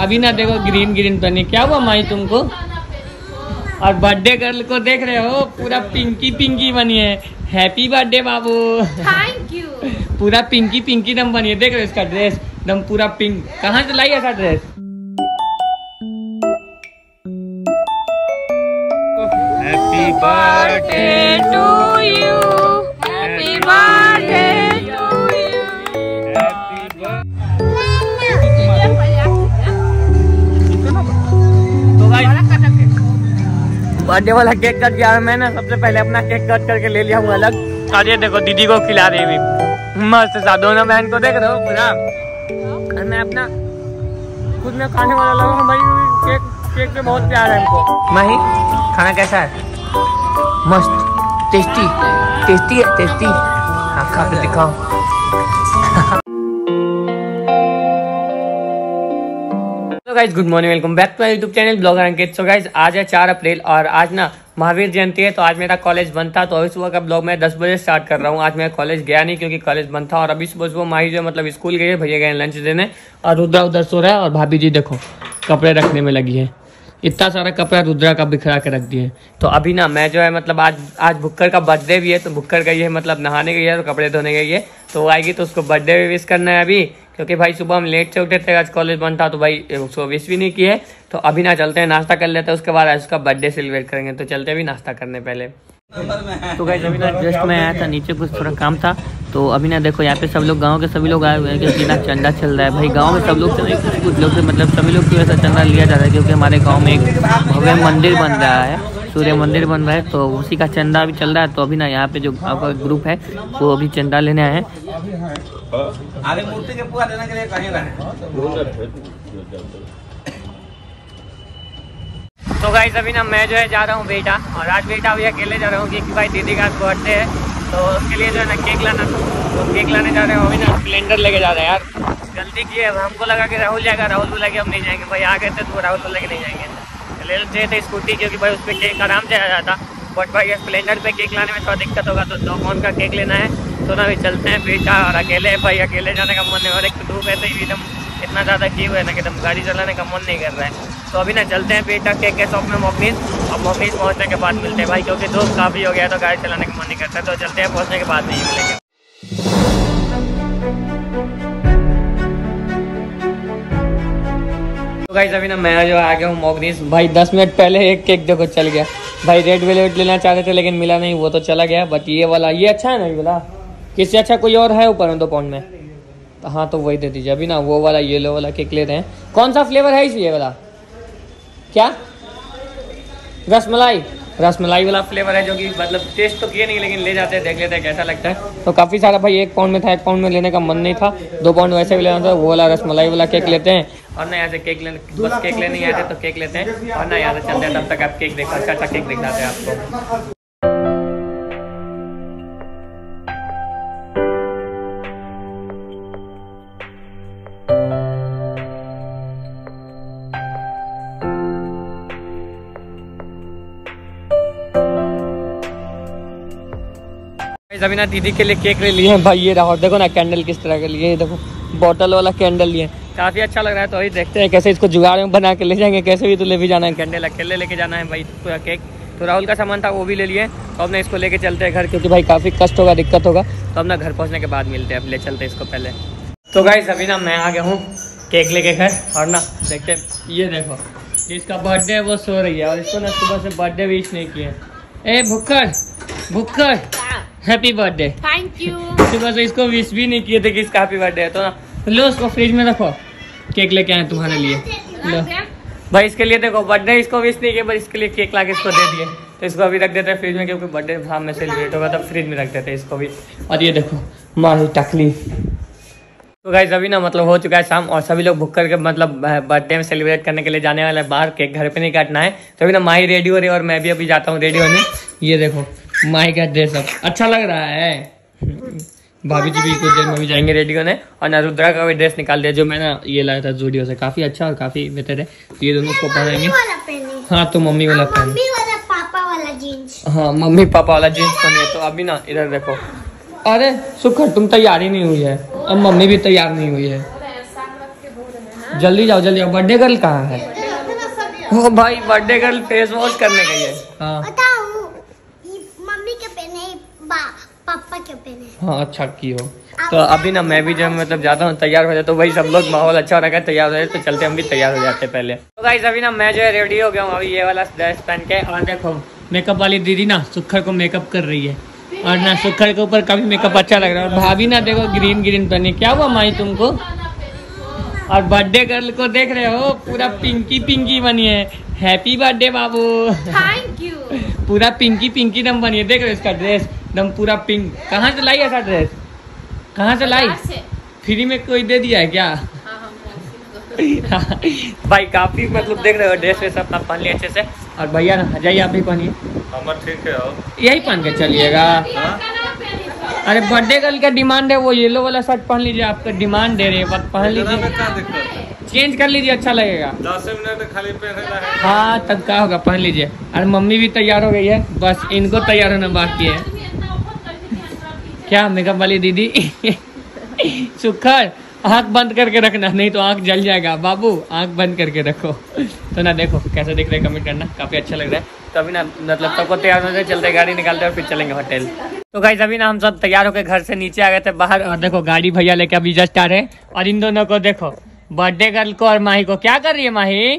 अभी ना देखो ग्रीन ग्रीन पहनी, क्या हुआ माई तुमको? और बर्थडे गर्ल को देख रहे हो, पूरा पिंकी पिंकी बनी है। हैप्पी बर्थडे बाबू। Thank you. पूरा पिंकी पिंकी दम बनी है, देख रहे हो इसका ड्रेस दम पूरा पिंक। कहाँ से लाई ऐसा dress? Happy birthday to you, happy birthday to you. तो भाई बर्थडे वाला केक कट गया। मैं ना सबसे पहले अपना केक कट करके ले लिया हूँ अलग। और ये देखो दीदी को खिला रही भी मस्त सा, दोनों बहन को देख रहे हो पूरा। और मैं अपना खुद में खाने वाला लगा हूँ भाई। केक पे बहुत प्यार है हमको। माही खाना कैसा है? मस्त, टेस्टी टेस्टी है, टेस्टी। हाँ खा के दिखाओ। तो guys good morning, welcome back to my YouTube channel blogger Ankit. So guys आज है 4 अप्रैल और आज ना महावीर जयंती है। तो आज मेरा कॉलेज बंद था, तो अभी सुबह का ब्लॉग मैं 10 बजे स्टार्ट कर रहा हूँ। आज मैं कॉलेज गया नहीं क्योंकि कॉलेज बंद था। और अभी सुबह माही जो मतलब स्कूल गई है, भैया गए लंच देने और रुद्रा उधर सो रहा है। और भाभी जी देखो कपड़े रखने में लगी है। इतना सारा कपड़ा रुद्रा का बिखरा के रख दिए। तो अभी ना मैं जो है मतलब आज भुक्कर का बर्थडे भी है, तो भुक्कर गई है मतलब नहाने गई है, तो कपड़े धोने गई है। तो आएगी तो उसको बर्थडे भी विश करना है अभी, क्योंकि भाई सुबह हम लेट से उठे थे, आज कॉलेज बंद था, तो भाई उसको विश भी नहीं किए। तो अभी ना चलते हैं, नाश्ता कर लेते हैं, उसके बाद आज उसका बर्थडे सेलिब्रेट करेंगे। तो चलते भी नाश्ता करने पहले। तो गाइस अभी ना जस्ट मैं आया था नीचे, कुछ थोड़ा काम था। तो अभी ना देखो यहाँ पे सब लोग, गांव के सभी लोग आए हुए हैं क्योंकि ना चंदा चल रहा है भाई। गांव में सब लोग से कुछ लोग से मतलब सभी लोग की वजह से चंदा लिया जा रहा है, क्योंकि हमारे गांव में एक भव्य मंदिर बन रहा है, सूर्य मंदिर बन रहा है। तो उसी का चंदा अभी चल रहा है। तो अभी ना यहाँ पे जो गाँव का ग्रुप है वो अभी चंदा लेने आए हैं। तो गाइस अभी ना मैं जो है जा रहा हूँ बेटा, और आज बेटा अभी अकेले जा रहा हूँ क्योंकि भाई दीदी का बर्थडे है। तो उसके लिए जो है ना केक लाना था, तो केक लाने जा रहे हो। अभी ना सिलेंडर लेके जा रहे हैं यार, गलती की है। हमको लगा कि राहुल जाएगा, राहुल बोला कि हम नहीं जाएंगे। भाई आ गए थे तो राहुल बोला कि नहीं जाएंगे। ले लेते थे स्कूटी, क्योंकि भाई उस पर केक आराम से आ जाता। बट भाई स्प्लेंडर पे केक लाने में थोड़ा दिक्कत होगा, तो 2 पौंड का केक लेना है। तो ना अभी चलते हैं बेटा, और अकेले भाई अकेले जाने का मन है। और एक तो धूप है तो एकदम इतना ज़्यादा की हुआ है ना कि एकदम गाड़ी चलाने का मन नहीं कर रहा है। तो अभी ना चलते हैं बेटा केक के शॉप में मोकनीस, और मोकनीस पहुँचने के बाद मिलते हैं भाई, क्योंकि धूप काफ़ी हो गया तो गाड़ी चलाने का मन नहीं करता। तो चलते हैं, पहुँचने के बाद नहीं मिलेंगे। तो गाइस अभी ना मैं जो आ गया हूँ मोकनीस। भाई 10 मिनट पहले एक केक देखो चल गया भाई। रेड वेलवेट लेना चाहते थे लेकिन मिला नहीं, वो तो चला गया। बट ये वाला ये अच्छा है ना, ये वाला किससे अच्छा कोई और है ऊपर में 2 पाउंड में? तो हाँ तो वही दे दीजिए। अभी ना वो वाला येलो वाला केक ले रहे हैं। कौन सा फ्लेवर है ये वाला? क्या रसमलाई? रसमलाई वाला फ्लेवर है, जो कि मतलब टेस्ट तो किए नहीं लेकिन ले जाते हैं, देख लेते हैं कैसा लगता है। तो काफ़ी सारा भाई 1 पाउंड में था, 1 पाउंड में लेने का मन नहीं था, 2 पाउंड वैसे भी लेना था। वो वाला रसमलाई वाला केक लेते हैं। और ना यहाँ से केक लेने, बस केक लेने आए थे तो केक लेते हैं। और ना यहाँ से चलते हैं, तब तक आप केक देखो, अच्छा अच्छा केक दिखाते हैं आपको। अभी ना दीदी के लिए केक ले लिए हैं भाई। ये रहा, देखो ना कैंडल किस तरह के लिए, देखो बॉटल वाला कैंडल लिए, काफ़ी अच्छा लग रहा है। तो अभी देखते हैं कैसे इसको जुगाड़ में बना के ले जाएंगे, कैसे भी तो ले भी जाना है। कैंडल अकेले लेके जाना है भाई पूरा केक। तो राहुल का सामान था वो भी ले लिए। तो अब ना इसको लेके चलते हैं घर, क्योंकि भाई काफ़ी कष्ट होगा, दिक्कत होगा। तो अब ना घर पहुँचने के बाद मिलते हैं, अब ले चलते हैं इसको पहले। तो गाइस अभी ना मैं आ गया हूँ केक लेके घर, और ना देखते ये देखो जिसका बर्थडे है वो सो रही है, और इसको ना सुबह से बर्थडे विश नहीं किए। ए भुक्कर भुक्कर, हैप्पी बर्थडे। Thank you. सुबह से इसको विश भी नहीं किए थे कि इसका हैप्पी बर्थडे है। तो ना लो उसको फ्रिज में रखो, केक लेके आए तुम्हारे लिए। लो भाई इसके लिए देखो, बर्थडे इसको विश नहीं किया, बस इसके लिए केक ला के इसको दे दिए। तो इसको अभी रख देते हैं फ्रिज में, क्योंकि बर्थडे शाम में सेलिब्रेट होगा, तब फ्रिज में रख देते हैं इसको भी। और ये देखो माही टकली। तो गाइस अभी ना मतलब हो चुका है शाम, और सभी लोग भुक्कर के मतलब बर्थडे में सेलिब्रेट करने के लिए जाने वाले बाहर। केक घर पे नहीं काटना है। तो अभी ना माही रेडी हो रही है, और मैं भी अभी जाता हूँ रेडी होने। ये देखो माही का ड्रेस अब अच्छा लग रहा है। भाभी जी भी कुछ देर में भी जाएंगे रेडी होने। और ना रुद्रा का भी ड्रेस निकाल दिया, जो मैं ना ये लाया था जूडियो से, काफी अच्छा और काफी बेहतर है। तो ये दोनों को पहनेंगे। हाँ तो मम्मी वाला पहन, पापा वाला जीन्स। हाँ मम्मी पापा वाला जीन्स पहनिए। तो अभी ना इधर देखो, अरे सुखर तुम तैयार ही नहीं हुई है, अब मम्मी भी तैयार नहीं हुई है। जल्दी जाओ जल्दी जाओ। बर्थडे गर्ल कहाँ है? ओ भाई बर्थडे गर्ल फेस वॉश करने गई है। हाँ मम्मी के पे नहीं पापा के पे नहीं। हाँ अच्छा की हो। तो अभी ना मैं भी जब मतलब जाता हूँ तैयार हो जाता तो वही सब लोग माहौल अच्छा हो रखा है, तैयार हो जाते तो चलते, हम भी तैयार हो जाते पहले। तो गाइस अभी ना मैं जो है रेडी हो गया हूँ अभी ये वाला ड्रेस पहन के। और देखो मेकअप वाली दीदी ना सुखर को मेकअप कर रही है और ना सुखर के ऊपर काफी मेकअप अच्छा लग रहा है। और भाभी ना देखो ग्रीन ग्रीन पहनी। क्या हुआ माई तुमको? और बर्थडे गर्ल को देख रहे हो पूरा पिंकी पिंकी बनी है। हैप्पी बर्थडे बाबू। Thank you. पूरा पिंकी पिंकी दम बनी है। देख रहे हो इसका ड्रेस दम पूरा पिंक। कहाँ से लाई ऐसा ड्रेस? कहाँ से लाई? फ्री में कोई दे दिया है क्या? भाई काफी मतलब देख रहे हो ड्रेस वेस अपना पहन लिया अच्छे से। और भैया ना जाइए आप भी पहनिए। ठीक है यही पहन के चलिएगा। अरे बर्थडे गर्ल का डिमांड है वो येलो वाला शर्ट पहन लीजिए। आपका डिमांड दे रहे हैं बस पहन लीजिए। चेंज कर लीजिए अच्छा लगेगा। 10 मिनट खाली पहनना है। हाँ तब क्या होगा पहन लीजिए। अरे मम्मी भी तैयार हो गई है बस इनको तैयार होना बाकी है। क्या मेकअप वाली दीदी? सुखर आँख बंद करके रखना नहीं तो आँख जल जाएगा बाबू। आँख बंद करके रखो। तो ना देखो कैसे दिख रहे हैं कमेंट करना। काफी अच्छा लग रहा है। तो अभी ना मतलब सबको तैयार होने चलते गाड़ी निकालते और फिर चलेंगे होटल। तो गाइस अभी ना हम सब तैयार होकर घर से नीचे आ गए थे बाहर। और देखो गाड़ी भैया लेके अभी जस्ट आ रहे हैं। और इन दोनों को देखो बर्थडे गर्ल को और माही को। क्या कर रही है माही?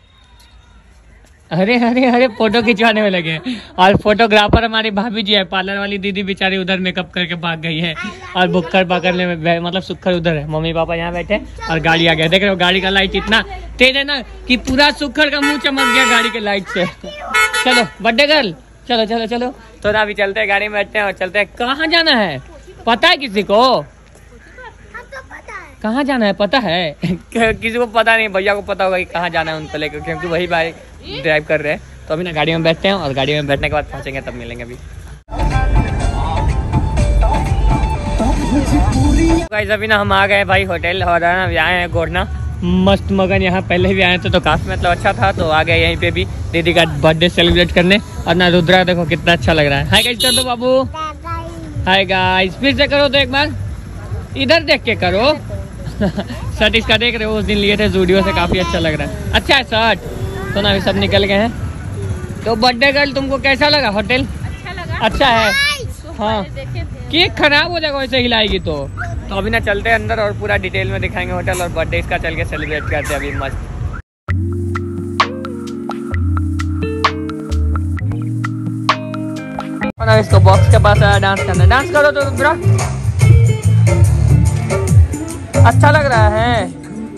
अरे अरे अरे फोटो खिंचवाने में लगे। और फोटोग्राफर हमारी भाभी जी है। पार्लर वाली दीदी बेचारी उधर मेकअप करके भाग गई है। और बुक्कर पकड़ने में मतलब सुखर उधर है। मम्मी पापा यहाँ बैठे और गाड़ी आ गया। देख रहे हो गाड़ी का लाइट इतना तेज है ना कि पूरा सुखर का मुंह चमक गया गाड़ी के लाइट से। चलो बर्थडे गर्ल चलो चलो चलो। तो ना अभी चलते हैं गाड़ी में बैठते हैं और चलते हैं। कहाँ जाना है पता है किसी को? कहाँ जाना है पता है? किसी को पता नहीं। भैया को पता होगा कि कहाँ जाना है उनको लेकर क्योंकि वही बाइक ड्राइव कर रहे हैं। तो अभी ना गाड़ी में बैठते हैं और गाड़ी में बैठने के बाद पहुँचेंगे तब मिलेंगे। अभी गाइस अभी ना हम आ गए भाई होटल। और ना आए हैं गोरना मस्त मगन। यहाँ पहले भी आए थे तो काफी मतलब अच्छा था। तो आ गए यहीं पे भी दीदी का बर्थडे सेलिब्रेट करने। और ना रुद्रा देखो कितना अच्छा लग रहा है। हाय गाइस कर दो बाबू। हाय गाइस फिर से करो तो एक बार इधर देख के करो। शर्ट इसका देख रहे हो उस दिन लिए थे जूडियो से। काफी अच्छा लग रहा है। अच्छा है शर्ट। तो ना अभी सब निकल गए हैं। तो बर्थडे गर्ल तुमको कैसा लगा होटल? अच्छा लगा। अच्छा है। हाँ केक खराब हो जाएगा वैसे हिलाएगी तो अभी ना चलते हैं अंदर और पूरा डिटेल में दिखाएंगे होटल और बर्थडे इसका चल के सेलिब्रेट करते हैं अभी मस्त। और इसको बॉक्स के पास डांस करना। डांस करो तो रुद्रा। अच्छा लग रहा है।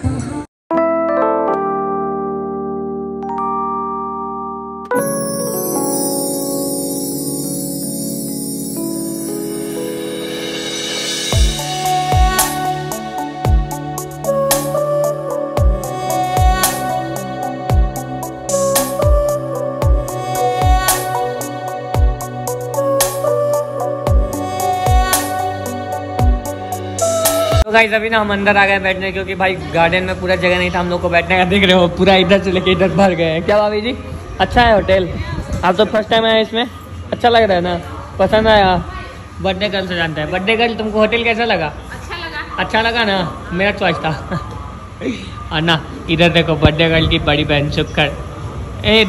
गाइस अभी ना हम अंदर आ गए बैठने क्योंकि भाई गार्डन में पूरा जगह नहीं था हम लोग को बैठने का। देख रहे हो पूरा इधर से लेके इधर भर गए हैं। क्या भाभी जी अच्छा है होटल? आप तो फर्स्ट टाइम आए इसमें। अच्छा लग रहा है ना? पसंद आया? बर्थडे गर्ल से जानता है। बर्थडे गर्ल तुमको होटल कैसा लगा? अच्छा लगा ना? मेरा चॉइस था। और ना इधर देखो बर्थडे गर्ल की बड़ी बहन सुखर। ए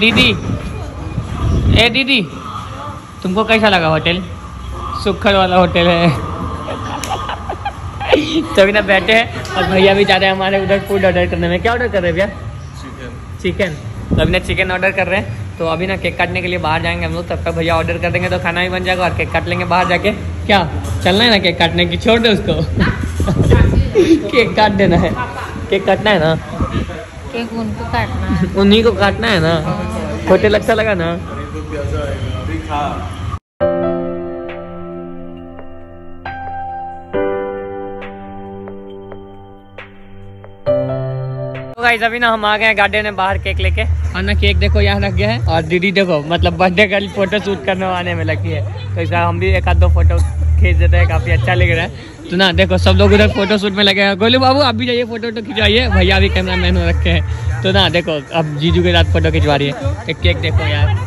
दीदी तुमको कैसा लगा होटल? सुखर वाला होटल है। तो अभी ना बैठे हैं और भैया भी जा रहे हैं हमारे उधर फूड ऑर्डर करने में। क्या ऑर्डर कर रहे हैं भैया? चिकन। तो अभी ना चिकन ऑर्डर कर रहे हैं। तो अभी ना केक काटने के लिए बाहर जाएंगे हम लोग। तब तक भैया ऑर्डर कर देंगे तो खाना भी बन जाएगा और केक काट लेंगे बाहर जाके। क्या चलना है ना केक काटने की? छोड़ दो उसको। केक काट देना है। केक काटना है ना? केक उनको काटना है। उन्हीं को काटना है ना? होटल अच्छा लगा ना? गाइस अभी ना हम आ गए हैं गार्डन में बाहर केक लेके। और ना केक देखो यहाँ रख गया है। और दीदी देखो मतलब बर्थडे गर्ल फोटो शूट करने आने में लगी है। तो इसका हम भी एक आध दो फोटो खींच देते हैं। काफी अच्छा लग रहा है। तो ना देखो सब लोग उधर फोटो शूट में लगे हैं। गोलू बाबू आप भी जाइए फोटो खिंचवाइए। भैया भी कैमरा मैन हो रखे हैं। तो ना देखो अब जीजू के साथ फोटो खिंचवा रही है। केक देखो यार।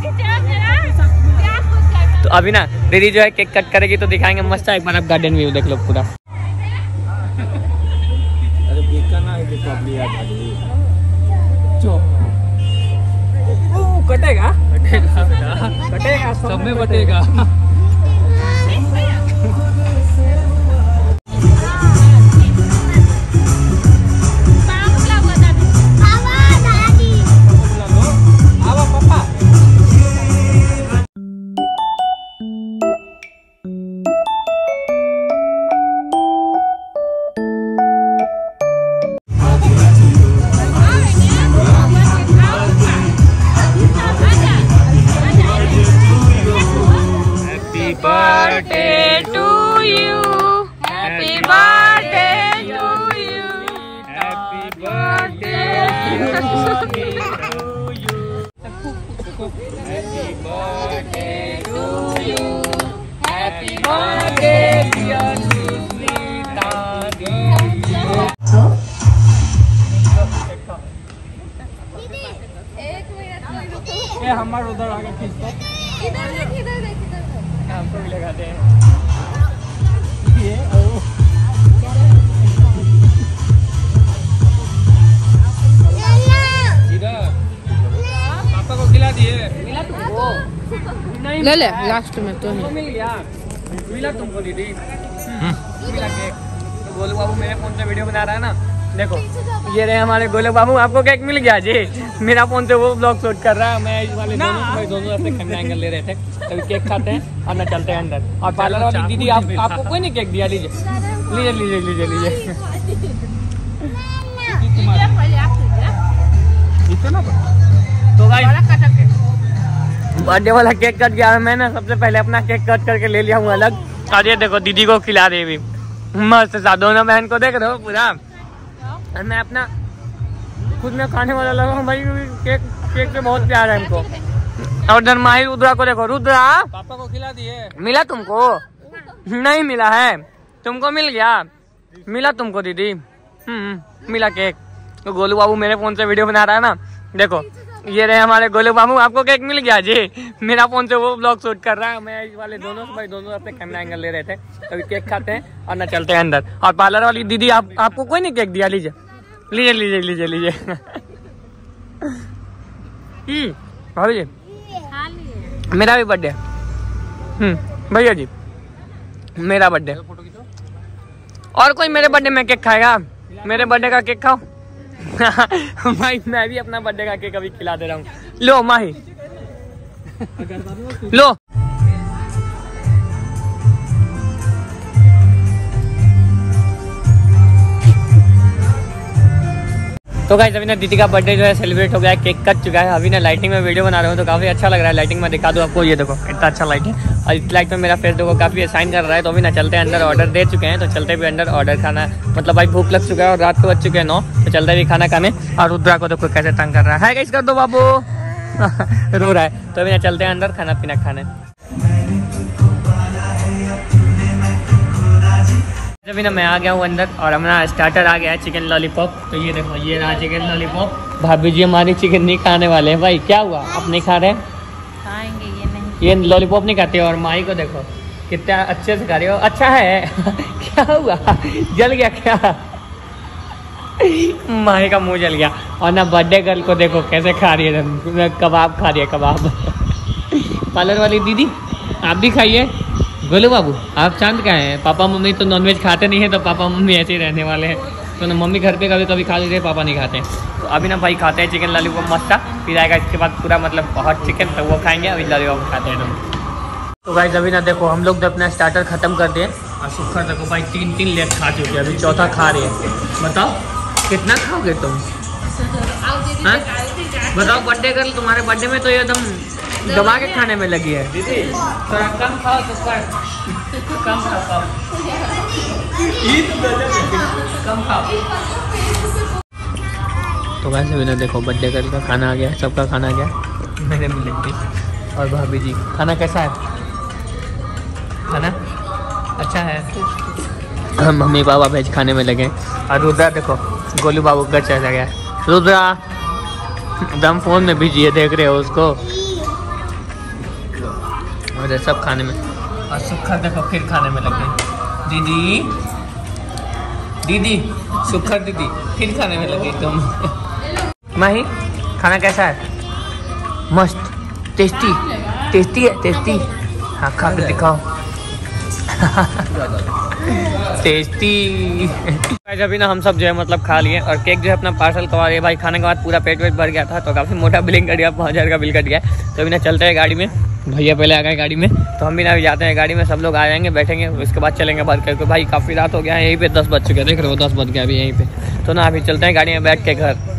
तो अभी ना दीदी जो है केक कट करेगी तो दिखाएंगे मस्त है। एक बार आप गार्डन व्यू देख लो पूरा। कटेगा कटेगा सब में बटेगा। Birthday to you. Happy birthday to you. Happy birthday to you. Happy birthday to you. Happy birthday dear Susmita dear. ये हमारे उधर आगे खींच दो। इधर देख इधर देख इधर देख। हमको भी लगाते हैं ये इधर पापा को खिला दिए। मिला तुमको? नहीं ले ले लास्ट में तो तुमको मिल गया। मिला तुमको दीदी? मिला केक। तो गोलू बाबू मेरे फोन से वीडियो बना रहा है ना, देखो ये रहे हमारे गोलू बाबू, आपको केक मिल गया जी। मेरा फोन से वो ब्लॉग शूट कर रहा है, मैं इस वाले दोनों अपने कैमरा एंगल ले रहे थे। अभी केक खाते हैं और ना चलते हैं अंदर। और पार्लर वाली दीदी आपको कोई नहीं केक दिया? लीजिए लीजिए लीजिए लीजिए लीजिए। तो भाई बर्थडे वाला केक कट गया। मैं ना सबसे पहले अपना केक कट करके ले लिया हूँ अलग। और ये देखो दीदी को खिला रही भी मस्त सा, दोनों बहन को देख रहे हो पूरा। और मैं अपना खुद में खाने वाला लगा हूँ भाई। केक केक पे बहुत प्यार है हमको। और इधर माही रुद्रा को देखो। रुद्रा पापा को खिला दिए। मिला तुमको? नहीं मिला है। तुमको मिल गया? मिला तुमको दीदी? मिला केक। तो गोलू बाबू मेरे फोन से वीडियो बना रहा है ना, देखो ये रहे हमारे गोलू बाबू, आपको केक मिल गया जी। मेरा फोन से वो ब्लॉग शूट कर रहा है, मैं इस वाले दोनों अपने कैमरा एंगल ले रहे थे। अभी केक खाते हैं और ना चलते हैं अंदर। और पार्लर वाली दीदी आपको कोई नहीं केक दिया? लीजिए लीजिए लीजिए लीजिए लीजिए। भाभी जी मेरा भी बर्थडे। भैया जी मेरा बर्थडे। और कोई मेरे बर्थडे में केक खाएगा? मेरे बर्थडे का केक खाओ। भाई मैं भी अपना बर्थडे का केक अभी खिला दे रहा हूँ। लो माही लो। तो गाइस अभी ना दीदी का बर्थडे जो है सेलिब्रेट हो गया है, केक कट चुका है। अभी ना लाइटिंग में वीडियो बना रहा हूँ तो काफी अच्छा लग रहा है। लाइटिंग में दिखा दूँ आपको, ये देखो इतना अच्छा लाइट है। और इस लाइट में मेरा फेस देखो काफी साइन कर रहा है। तो अभी ना चलते हैं अंदर, ऑर्डर दे चुके हैं तो चलते भी अंदर ऑर्डर खाना। मतलब भाई भूख लग चुका है और रात को बज चुके हैं 9, तो चलते भी खाना खाने। और रुद्रा को देखो कैसे तंग कर रहा है। गाइस कर दो बाबू। रो रहा है। तो अभी ना चलते हैं अंदर खाना पीना खाने। अभी ना मैं आ गया हूँ अंदर और हमारा स्टार्टर आ गया है चिकन लॉलीपॉप। तो ये देखो ये रहा चिकन लॉलीपॉप। भाभी जी हमारी चिकन नहीं खाने वाले हैं। भाई क्या हुआ, आप नहीं खा रहे? खाएंगे ये नहीं। ये लॉलीपॉप नहीं खाते। और माई को देखो कितना अच्छे से खा रही हो। अच्छा है। क्या हुआ, जल गया क्या? माही का मुंह जल गया। और ना बर्थडे गर्ल को देखो कैसे खा रही है, कबाब खा रही है कबाब। पार्लर वाली दीदी आप भी खाइए। गोलू बाबू आप चांद का हैं? पापा मम्मी तो नॉनवेज खाते नहीं है, तो पापा मम्मी ऐसे ही रहने वाले हैं। तो ना मम्मी घर पे कभी कभी खा लेते हैं, पापा नहीं खाते। तो अभी ना भाई खाते हैं चिकन लॉलीपॉप मस्त। फिर आएगा इसके बाद पूरा मतलब हॉट चिकन, तो वो खाएंगे। अभी लॉलीपॉप खाते हैं हम। तो गाइस अभी ना देखो हम लोग अपना स्टार्टर खत्म कर दिए। और सुखर देखो भाई 3 लेग खा चुके हैं, अभी चौथा खा रहे हैं। बताओ कितना खाओगे तुम? हाँ बताओ बर्थडे गर्ल, तुम्हारे बर्थडे में तो एकदम दबा के खाने में लगी है। दीदी थोड़ा कम खाओ तो कम खाओ, कम खाओ। तो वैसे भी ना देखो बर्थडे गर्ल का खाना आ गया, सबका खाना आ गया। मेरे मिले और भाभी जी खाना कैसा है? खाना अच्छा है। हम मम्मी पापा वेज खाने में लगे। और रुद्रा देखो गोलू बाबू घर चला गया। रुद्रा एकदम फोन में बिजी है, देख रहे हो उसको। और सब खाने में। और सुखा देखो फिर खाने में लगे। दीदी दीदी सुखर दीदी फिर खाने में लगी तुम। माही खाना कैसा है? मस्त, टेस्टी टेस्टी है, टेस्टी। हाँ खा के दिखाओ। टेस्टी। अभी ना हम सब जो है मतलब खा लिए और केक जो है अपना पार्सल करवा दिया भाई। खाने के बाद पूरा पेट वेट भर गया था तो काफ़ी मोटा बिलिंग कर गया, 5000 का बिल कट गया। तो अभी ना चलते हैं गाड़ी में, भैया पहले आ गए गाड़ी में तो हम भी ना जाते हैं गाड़ी में, सब लोग आ जाएंगे बैठेंगे उसके बाद चलेंगे बात करके। भाई काफ़ी रात हो गया है, यहीं पे 10 बज चुके हैं, देख रहे हो 10 बज गया अभी यहीं पे। तो ना अभी चलते हैं गाड़ी में बैठ के घर।